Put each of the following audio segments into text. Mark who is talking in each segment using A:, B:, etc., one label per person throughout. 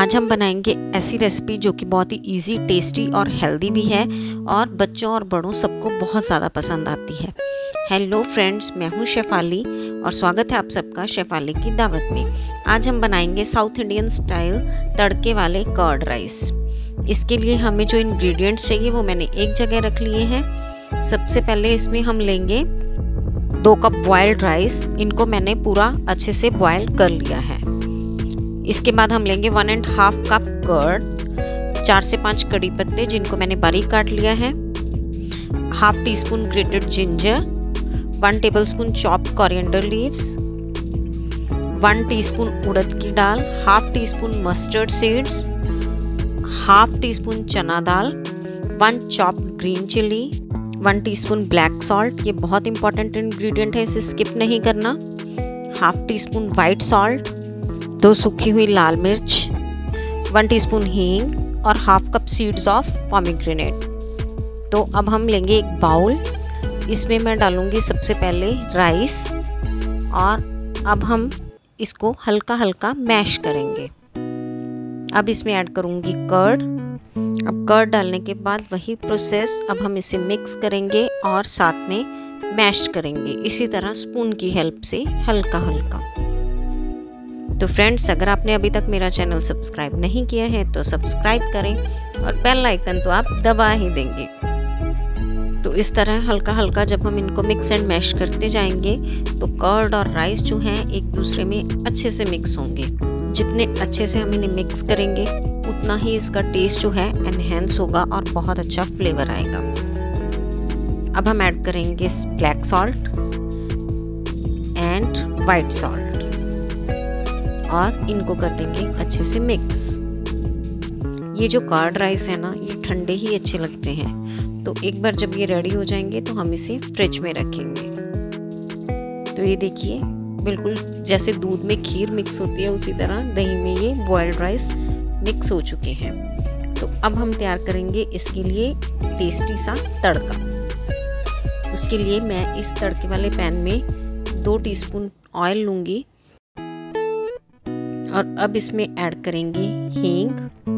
A: आज हम बनाएंगे ऐसी रेसिपी जो कि बहुत ही इजी, टेस्टी और हेल्दी भी है और बच्चों और बड़ों सबको बहुत ज़्यादा पसंद आती है। हेलो फ्रेंड्स, मैं हूँ शेफाली और स्वागत है आप सबका शेफाली की दावत में। आज हम बनाएंगे साउथ इंडियन स्टाइल तड़के वाले कर्ड राइस। इसके लिए हमें जो इंग्रेडिएंट्स चाहिए वो मैंने एक जगह रख लिए हैं। सबसे पहले इसमें हम लेंगे 2 कप बॉयल्ड राइस। इनको मैंने पूरा अच्छे से बॉयल कर लिया है। इसके बाद हम लेंगे 1.5 कप कर्ड, 4 से 5 कड़ी पत्ते जिनको मैंने बारीक काट लिया है, ½ teaspoon grated ginger, 1 tablespoon chopped coriander leaves, 1 teaspoon उड़द की दाल, ½ टीस्पून मस्टर्ड सीड्स, ½ टीस्पून चना दाल, 1 chopped green chilli, 1 teaspoon black salt, ये बहुत इंपॉर्टेंट इंग्रेडिएंट है, इसे स्किप नहीं करना, ½ टीस्पून वाइट सॉल्ट, 2 सूखी हुई लाल मिर्च, 1 टीस्पून हींग और ½ कप सीड्स ऑफ पोमेग्रेनेट। तो अब हम लेंगे एक बाउल, इसमें मैं डालूंगी सबसे पहले राइस और अब हम इसको हल्का हल्का मैश करेंगे। अब इसमें ऐड करूंगी कर्ड। अब कर्ड डालने के बाद वही प्रोसेस, अब हम इसे मिक्स करेंगे और साथ में मैश करेंगे, इसी तरह स्पून की हेल्प से हल्का हल्का। तो फ्रेंड्स, अगर आपने अभी तक मेरा चैनल सब्सक्राइब नहीं किया है तो सब्सक्राइब करें और बेल आइकन तो आप दबा ही देंगे। तो इस तरह हल्का हल्का जब हम इनको मिक्स एंड मैश करते जाएंगे तो कर्ड और राइस जो हैं एक दूसरे में अच्छे से मिक्स होंगे। जितने अच्छे से हम इन्हें मिक्स करेंगे उतना ही इसका टेस्ट जो है एनहेंस होगा और बहुत अच्छा फ्लेवर आएगा। अब हम ऐड करेंगे black salt and white salt और इनको कर देंगे अच्छे से मिक्स। ये जो कर्ड राइस है ना, ये ठंडे ही अच्छे लगते हैं, तो एक बार जब ये रेडी हो जाएंगे तो हम इसे फ्रिज में रखेंगे। तो ये देखिए, बिल्कुल जैसे दूध में खीर मिक्स होती है उसी तरह दही में ये बॉइल्ड राइस मिक्स हो चुके हैं। तो अब हम तैयार करेंगे इसके लिए टेस्टी सा तड़का। उसके लिए मैं इस तड़के वाले पैन में 2 टीस्पून ऑयल लूँगी और अब इसमें ऐड करेंगे हींग।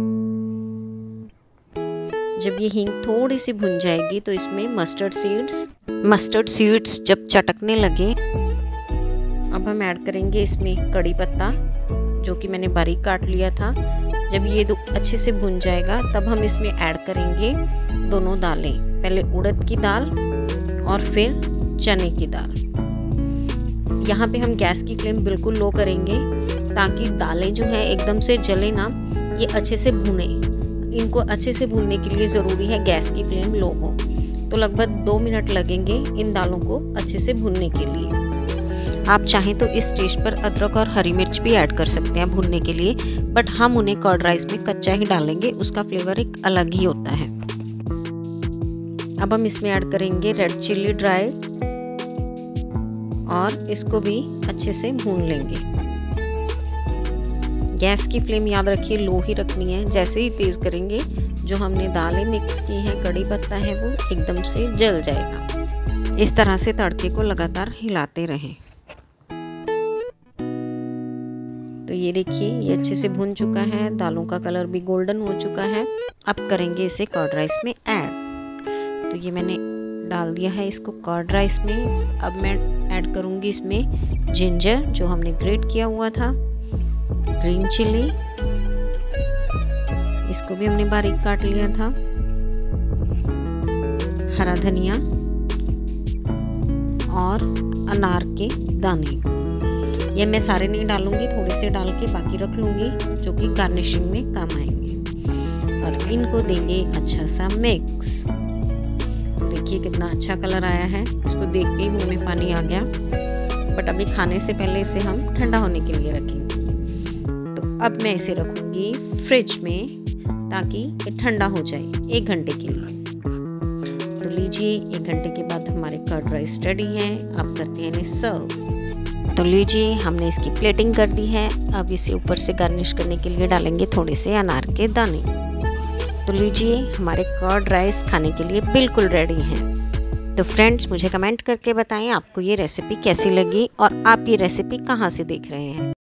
A: जब ये हींग थोड़ी सी भुन जाएगी तो इसमें मस्टर्ड सीड्स जब चटकने लगे, अब हम ऐड करेंगे इसमें कड़ी पत्ता जो कि मैंने बारीक काट लिया था। जब ये अच्छे से भुन जाएगा तब हम इसमें ऐड करेंगे दोनों दालें, पहले उड़द की दाल और फिर चने की दाल। यहाँ पे हम गैस की फ्लेम बिल्कुल लो करेंगे ताकि दालें जो हैं एकदम से जले ना, ये अच्छे से भुने। इनको अच्छे से भूनने के लिए ज़रूरी है गैस की फ्लेम लो हो। तो लगभग 2 मिनट लगेंगे इन दालों को अच्छे से भूनने के लिए। आप चाहें तो इस स्टेज पर अदरक और हरी मिर्च भी ऐड कर सकते हैं भूनने के लिए, बट हम उन्हें कर्ड राइस में कच्चा ही डालेंगे, उसका फ्लेवर एक अलग ही होता है। अब हम इसमें ऐड करेंगे रेड चिल्ली ड्राई और इसको भी अच्छे से भून लेंगे। गैस की फ्लेम याद रखिए लो ही रखनी है, जैसे ही तेज़ करेंगे जो हमने दालें मिक्स की हैं, कड़ी पत्ता है, वो एकदम से जल जाएगा। इस तरह से तड़के को लगातार हिलाते रहें। तो ये देखिए, ये अच्छे से भुन चुका है, दालों का कलर भी गोल्डन हो चुका है। अब करेंगे इसे कर्ड राइस में ऐड। तो ये मैंने डाल दिया है इसको कर्ड राइस में। अब मैं ऐड करूँगी इसमें जिंजर जो हमने ग्रेट किया हुआ था, ग्रीन चिली, इसको भी हमने बारीक काट लिया था, हरा धनिया और अनार के दाने। ये मैं सारे नहीं डालूंगी, थोड़े से डाल के बाकी रख लूंगी जो कि गार्निशिंग में काम आएंगे। और इनको देंगे अच्छा सा मिक्स। तो देखिए कितना अच्छा कलर आया है, इसको देख के ही मुंह में पानी आ गया। बट अभी खाने से पहले इसे हम ठंडा होने के लिए रखेंगे। अब मैं इसे रखूँगी फ्रिज में ताकि ये ठंडा हो जाए 1 घंटे के लिए। तो लीजिए, 1 घंटे के बाद हमारे कर्ड राइस रेडी हैं। अब करते हैं इन्हें सर्व। तो लीजिए, हमने इसकी प्लेटिंग कर दी है। अब इसे ऊपर से गार्निश करने के लिए डालेंगे थोड़े से अनार के दाने। तो लीजिए, हमारे कर्ड राइस खाने के लिए बिल्कुल रेडी हैं। तो फ्रेंड्स, मुझे कमेंट करके बताएं आपको ये रेसिपी कैसी लगी और आप ये रेसिपी कहाँ से देख रहे हैं।